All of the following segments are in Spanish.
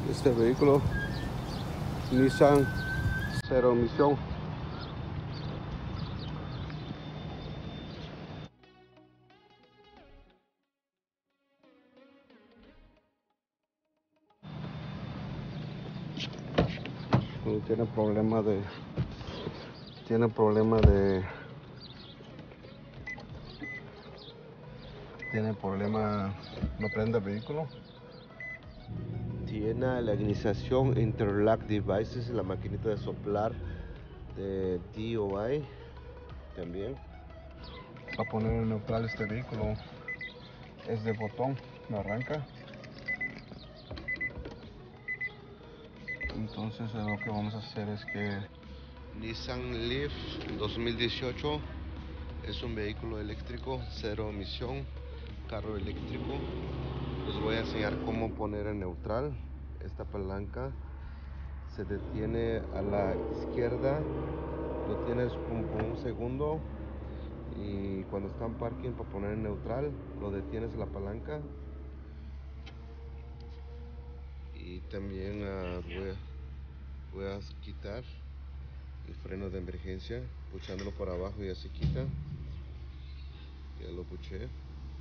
este vehículo Nissan cero emisión. Tiene problema de no prende el vehículo. Tiene la iniciación Interlock Devices, la maquinita de soplar de DOI también. Para poner en neutral este vehículo es de botón, no arranca. Entonces lo que vamos a hacer es que Nissan Leaf 2018 es un vehículo eléctrico, cero emisión, carro eléctrico. Les voy a enseñar cómo poner en neutral. Esta palanca se detiene a la izquierda, lo tienes como por un segundo, y cuando está en parking para poner en neutral lo detienes la palanca. Y también voy a quitar el freno de emergencia puchándolo por abajo, ya se quita. Ya lo puché,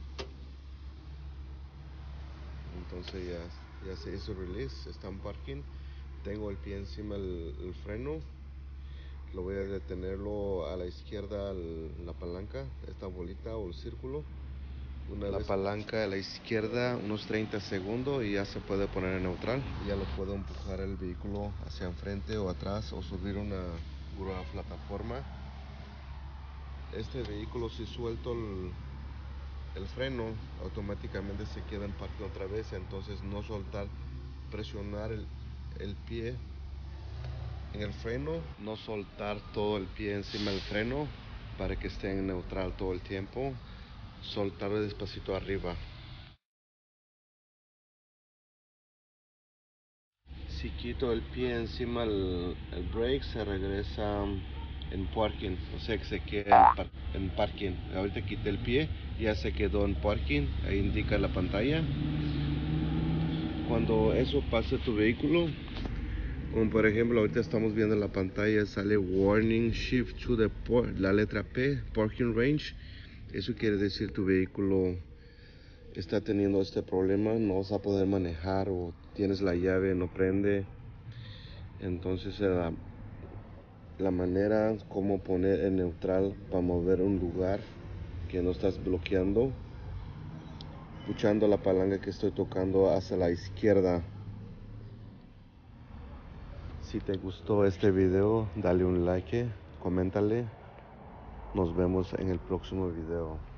entonces ya se hizo release, está en parking. Tengo el pie encima el freno, lo voy a detenerlo a la izquierda, la palanca, esta bolita o el círculo. La palanca a la izquierda unos 30 segundos y ya se puede poner en neutral. Ya lo puedo empujar el vehículo hacia enfrente o atrás o subir una grúa plataforma. Este vehículo, si suelto el freno, automáticamente se queda en parque otra vez. Entonces no soltar, presionar el pie en el freno, no soltar todo el pie encima del freno para que esté en neutral todo el tiempo. Soltarlo despacito arriba. Si quito el pie encima el brake, se regresa en parking, o sea que se queda en parking. Ahorita quité el pie, ya se quedó en parking, ahí indica la pantalla. Cuando eso pase tu vehículo, como por ejemplo ahorita estamos viendo en la pantalla, sale warning shift to the la letra P, parking range. Eso quiere decir tu vehículo está teniendo este problema, no vas a poder manejar, o tienes la llave, no prende. Entonces la manera como poner en neutral para mover un lugar que no estás bloqueando, puchando la palanca que estoy tocando hacia la izquierda. Si te gustó este video, dale un like, coméntale. Nos vemos en el próximo video.